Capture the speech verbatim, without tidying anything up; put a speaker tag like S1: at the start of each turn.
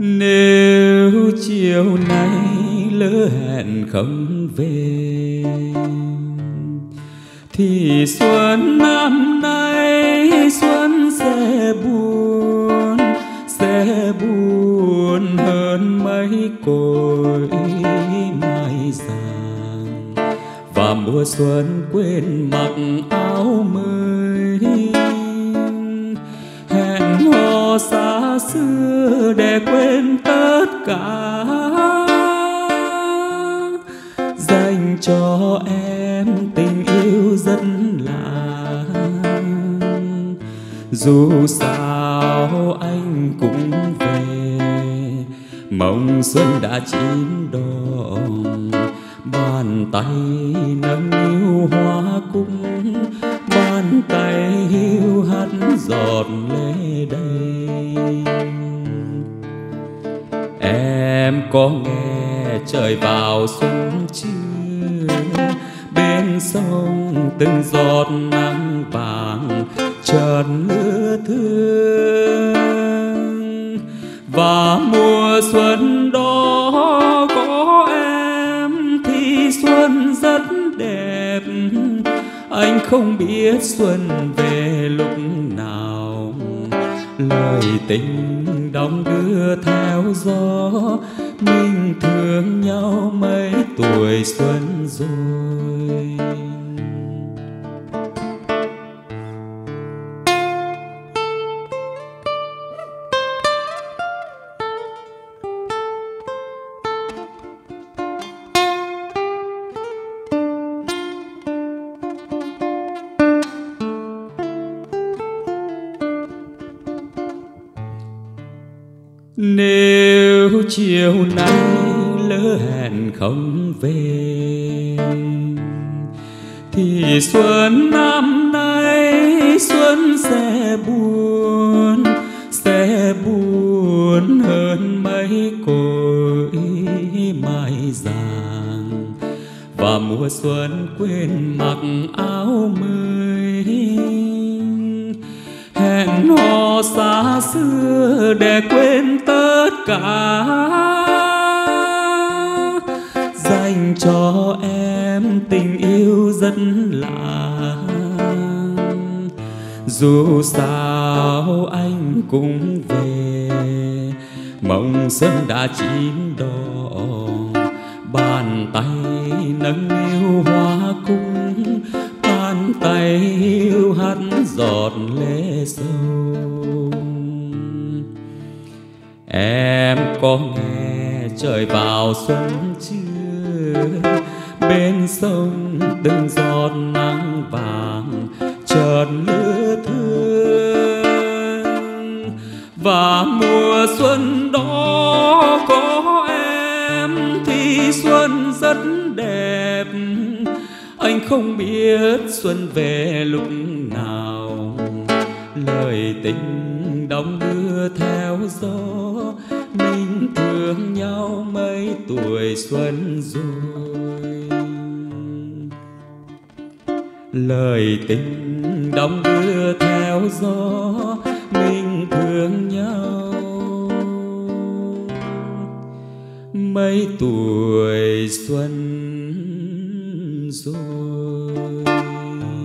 S1: Nếu chiều nay lỡ hẹn không về thì xuân năm nay xuân sẽ buồn, sẽ buồn hơn mấy cội mai vàng. Và mùa xuân quên mặc áo mới, hẹn hò xa xưa để quên tất cả, dành cho em tình yêu rất lạ. Dù sao anh cũng về, mộng xuân đã chín đỏ, bàn tay nâng niu hoa cúc, bàn tay hiu hắt giọt lệ đầy. Em có nghe trời vào xuân chưa? Bên sông từng giọt nắng vàng chợt lứa thương. Và mùa xuân đó có em thì xuân rất đẹp. Anh không biết xuân về lúc nào, lời tình đong đưa theo gió. Mình thương nhau mấy tuổi xuân rồi. Nếu chiều nay lỡ hẹn không về thì xuân năm nay xuân sẽ buồn, sẽ buồn hơn mấy cội mai vàng. Và mùa xuân quên mặc áo mới, hẹn hò xa xưa để quên tất cả, dành cho em tình yêu rất lạ. Dù sao anh cũng về, mộng xuân đã chín đỏ, bàn tay nâng niu hoa cúc, bàn tay hiu hắt giọt lệ sâu. Em có nghe trời vào xuân chưa? Bên sông từng giọt nắng vàng chợt lứa thương. Và mùa xuân đó có em thì xuân rất đẹp. Anh không biết xuân về lúc nào, lời tình đong đưa theo gió. Mình thương nhau mấy tuổi xuân rồi. Lời tình đong đưa theo gió, mình thương nhau mấy tuổi xuân rồi.